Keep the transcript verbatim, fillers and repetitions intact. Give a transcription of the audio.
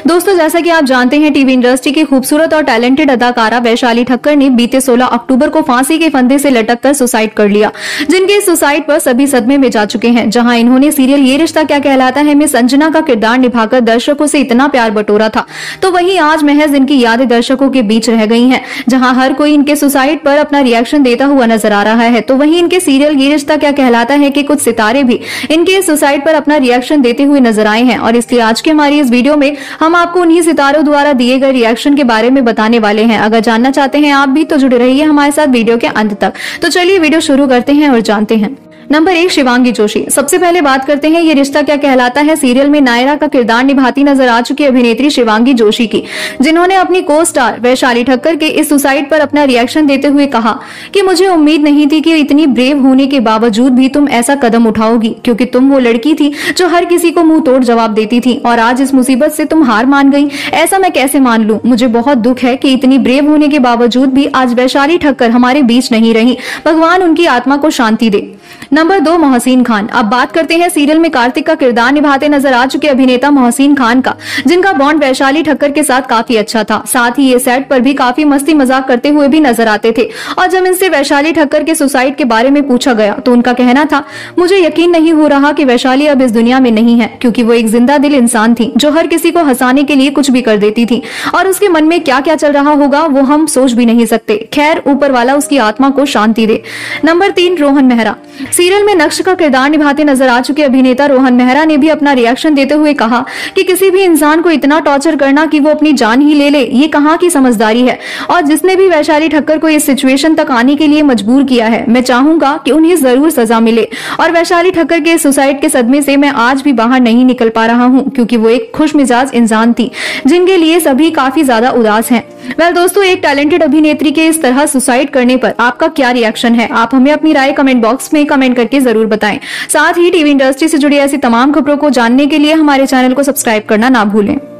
दोस्तों, जैसा कि आप जानते हैं, टीवी इंडस्ट्री की खूबसूरत और टैलेंटेड अदाकारा वैशाली ठक्कर ने बीते सोलह अक्टूबर को फांसी के फंदे से लटककर सुसाइड कर लिया, जिनके सुसाइड पर सभी सदमे में जा चुके हैं। जहां इन्होंने सीरियल ये रिश्ता क्या कहलाता है में संजना का किरदार निभाकर दर्शकों से इतना प्यार बटोरा था, तो वहीं आज महज इनकी यादें दर्शकों के बीच रह गई हैं। जहां हर कोई इनके सुसाइड पर अपना रिएक्शन देता हुआ नजर आ रहा है, तो वहीं इनके सीरियल ये रिश्ता क्या कहलाता है कि कुछ सितारे भी इनके सुसाइड पर अपना रिएक्शन देते हुए नजर आए हैं। और इसलिए आज के हमारी इस वीडियो में हम आपको उन्हीं सितारों द्वारा दिए गए रिएक्शन के बारे में बताने वाले हैं। अगर जानना चाहते हैं आप भी तो जुड़े रहिए हमारे साथ वीडियो के अंत तक। तो चलिए वीडियो शुरू करते हैं और जानते हैं। नंबर एक, शिवांगी जोशी। सबसे पहले बात करते हैं ये रिश्ता क्या कहलाता है सीरियल में नायरा का किरदार निभाती नजर आ चुकी अभिनेत्री शिवांगी जोशी की, जिन्होंने अपनी को स्टार वैशाली ठक्कर के इस सुसाइड पर अपना रिएक्शन देते हुए कहा कि मुझे उम्मीद नहीं थी कि इतनी ब्रेव होने के बावजूद भी तुम ऐसा कदम उठाओगी, क्योंकि तुम वो लड़की थी जो हर किसी को मुंह तोड़ जवाब देती थी और आज इस मुसीबत से तुम हार मान गई। ऐसा मैं कैसे मान लूं? मुझे बहुत दुख है कि इतनी ब्रेव होने के बावजूद भी आज वैशाली ठक्कर हमारे बीच नहीं रही। भगवान उनकी आत्मा को शांति दे। नंबर दो, मोहसिन खान। अब बात करते हैं सीरियल में कार्तिक का किरदार निभाते नजर आ चुके अभिनेता मोहसिन खान का, जिनका बॉन्ड वैशाली ठक्कर के साथ काफी अच्छा था। साथ ही ये सेट पर भी काफी मस्ती मजाक करते हुए भी नजर आते थे। और जब इनसे वैशाली ठक्कर के सुसाइड के बारे में पूछा गया तो उनका कहना था, मुझे यकीन नहीं हो रहा कि वैशाली अब इस दुनिया में नहीं है, क्योंकि वो एक जिंदा दिल इंसान थी जो हर किसी को हंसाने के लिए कुछ भी कर देती थी और उसके मन में क्या क्या चल रहा होगा वो हम सोच भी नहीं सकते। खैर, ऊपर वाला उसकी आत्मा को शांति दे। नंबर तीन, रोहन मेहरा। सीरियल में नक्श का किरदार निभाते नजर आ चुके अभिनेता रोहन मेहरा ने भी अपना रिएक्शन देते हुए कहा कि किसी भी इंसान को इतना टॉर्चर करना कि वो अपनी जान ही ले ले, ये कहाँ की समझदारी है। और जिसने भी वैशाली ठक्कर को इस सिचुएशन तक आने के लिए मजबूर किया है, मैं चाहूंगा कि उन्हें जरूर सजा मिले। और वैशाली ठक्कर के सुसाइड के सदमे से मैं आज भी बाहर नहीं निकल पा रहा हूँ, क्योंकि वो एक खुश मिजाज इंसान थी जिनके लिए सभी काफी ज्यादा उदास हैं। वेल दोस्तों, एक टैलेंटेड अभिनेत्री के इस तरह सुसाइड करने पर आपका क्या रिएक्शन है? आप हमें अपनी राय कमेंट बॉक्स में कमेंट करके जरूर बताएं। साथ ही टीवी इंडस्ट्री से जुड़ी ऐसी तमाम खबरों को जानने के लिए हमारे चैनल को सब्सक्राइब करना ना भूलें।